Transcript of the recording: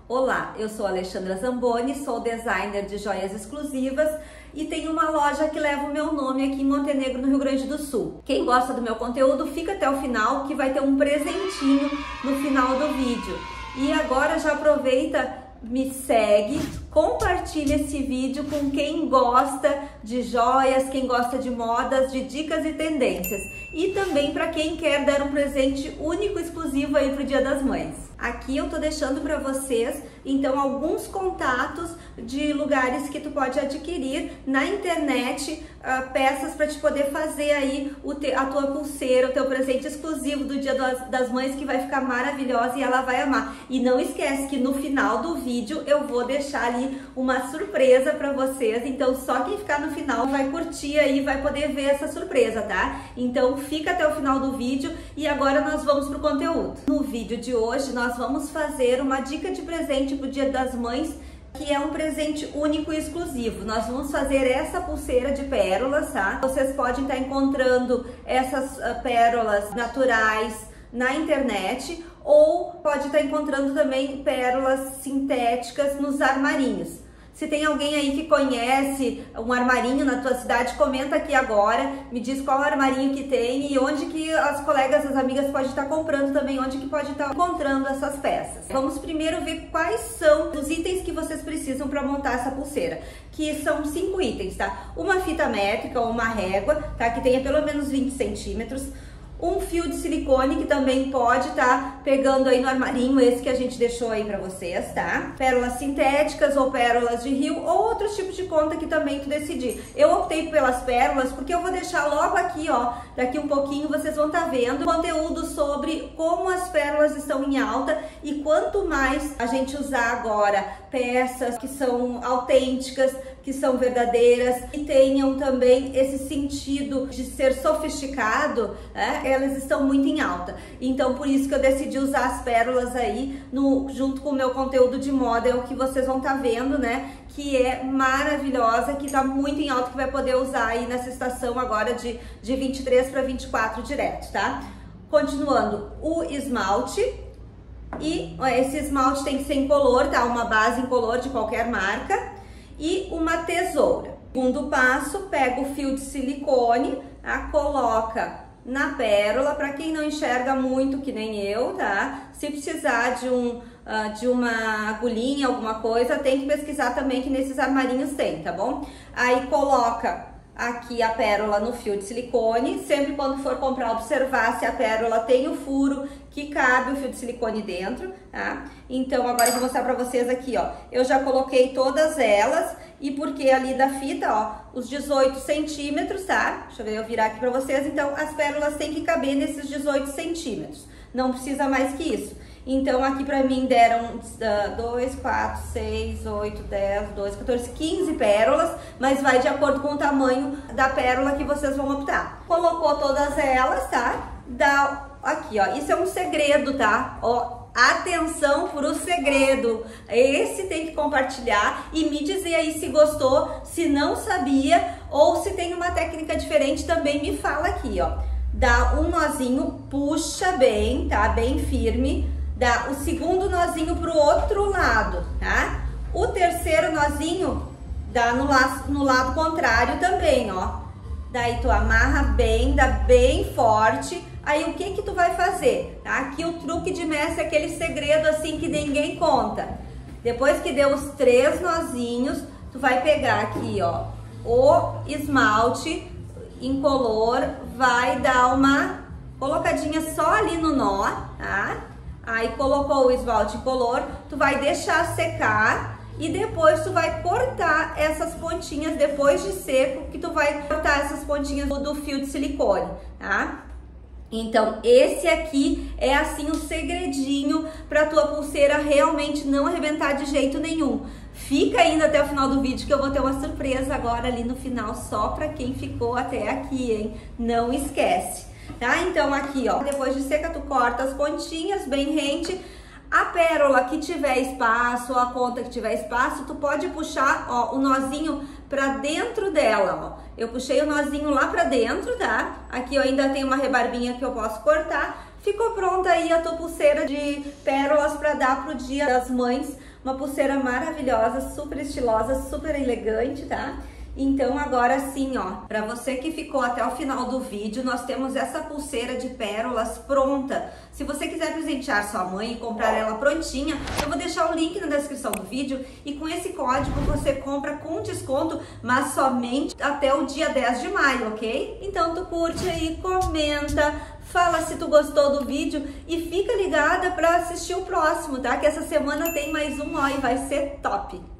Olá, eu sou Alexandra Zamboni, sou designer de joias exclusivas e tenho uma loja que leva o meu nome aqui em Montenegro, no Rio Grande do Sul. Quem gosta do meu conteúdo, fica até o final que vai ter um presentinho no final do vídeo. E agora já aproveita, me segue, compartilha esse vídeo com quem gosta de joias, quem gosta de modas, de dicas e tendências. E também para quem quer dar um presente único, exclusivo aí pro Dia das Mães. Aqui eu tô deixando para vocês, então, alguns contatos de lugares que tu pode adquirir na internet, peças para te poder fazer aí a tua pulseira, o teu presente exclusivo do Dia das Mães, que vai ficar maravilhosa e ela vai amar. E não esquece que no final do vídeo eu vou deixar ali uma surpresa para vocês, então só quem ficar no final vai curtir aí, vai poder ver essa surpresa, tá? Então fica até o final do vídeo e agora nós vamos pro conteúdo. No vídeo de hoje nós vamos fazer uma dica de presente pro Dia das Mães, que é um presente único e exclusivo. Nós vamos fazer essa pulseira de pérolas, tá? Vocês podem estar encontrando essas pérolas naturais na internet ou pode estar encontrando também pérolas sintéticas nos armarinhos. Se tem alguém aí que conhece um armarinho na tua cidade, comenta aqui agora, me diz qual armarinho que tem e onde que as colegas, as amigas podem estar comprando também, onde que pode estar encontrando essas peças. Vamos primeiro ver quais são os itens que vocês precisam para montar essa pulseira, que são 5 itens, tá? Uma fita métrica ou uma régua, tá? Que tenha pelo menos 20 centímetros. Um fio de silicone que também pode estar pegando aí no armarinho, esse que a gente deixou aí pra vocês, tá? Pérolas sintéticas ou pérolas de rio ou outros tipos de conta que também tu decidir. Eu optei pelas pérolas porque eu vou deixar logo aqui, ó, daqui um pouquinho vocês vão estar vendo conteúdo sobre como as pérolas estão em alta e quanto mais a gente usar agora peças que são autênticas, que são verdadeiras e tenham também esse sentido de ser sofisticado, elas estão muito em alta. Então por isso que eu decidi usar as pérolas aí junto com o meu conteúdo de moda, é o que vocês vão estar vendo, né? Que é maravilhosa, que tá muito em alta, que vai poder usar aí nessa estação agora de 23 para 24 direto, tá? Continuando, o esmalte. E esse esmalte tem que ser incolor, tá? Uma base incolor de qualquer marca. E uma tesoura. Segundo passo, pega o fio de silicone, tá? Coloca na pérola, para quem não enxerga muito, que nem eu, tá? Se precisar de uma agulhinha, alguma coisa, tem que pesquisar também, que nesses armarinhos tem, tá bom? Aí coloca aqui a pérola no fio de silicone, sempre quando for comprar, observar se a pérola tem o furo que cabe o fio de silicone dentro, tá? Então agora eu vou mostrar pra vocês aqui, ó, eu já coloquei todas elas e porque ali da fita, ó, os 18 centímetros, tá? Deixa eu ver, eu virar aqui pra vocês, então as pérolas têm que caber nesses 18 centímetros, não precisa mais que isso. Então aqui pra mim deram 2, 4, 6, 8, 10, 12, 14, 15 pérolas, mas vai de acordo com o tamanho da pérola que vocês vão optar. Colocou todas elas, tá? Aqui, ó, isso é um segredo, tá? Ó, atenção pro segredo. Esse tem que compartilhar e me dizer aí se gostou, se não sabia ou se tem uma técnica diferente também me fala aqui, ó. Dá um nozinho, puxa bem, tá? Bem firme. Dá o segundo nozinho pro outro lado, tá? O terceiro nozinho dá no lado contrário também, ó. Daí tu amarra bem, dá bem forte. Aí o que tu vai fazer? Tá? Aqui o truque de mestre é aquele segredo assim que ninguém conta. Depois que deu os 3 nozinhos, tu vai pegar aqui, ó, o esmalte incolor, vai dar uma colocadinha só ali no nó, tá? Aí colocou o esmalte incolor, tu vai deixar secar e depois tu vai cortar essas pontinhas, depois de seco, que tu vai cortar essas pontinhas do fio de silicone, tá? Então esse aqui é assim o segredinho para tua pulseira realmente não arrebentar de jeito nenhum. Fica ainda até o final do vídeo que eu vou ter uma surpresa agora ali no final só para quem ficou até aqui, hein? Não esquece. Tá? Então aqui, ó, depois de seca tu corta as pontinhas bem rente. A pérola que tiver espaço, a conta que tiver espaço, tu pode puxar, ó, o nozinho pra dentro dela, ó. Eu puxei o nozinho lá pra dentro, tá? Aqui eu ainda tenho uma rebarbinha que eu posso cortar. Ficou pronta aí a tua pulseira de pérolas pra dar pro Dia das Mães Uma pulseira maravilhosa, super estilosa, super elegante, tá? Então agora sim, ó, para você que ficou até o final do vídeo, nós temos essa pulseira de pérolas pronta. Se você quiser presentear sua mãe e comprar ela prontinha, eu vou deixar o link na descrição do vídeo e com esse código você compra com desconto, mas somente até o dia 10 de maio, ok? Então tu curte aí, comenta, fala se tu gostou do vídeo e fica ligada para assistir o próximo, tá? Que essa semana tem mais um, ó, e vai ser top!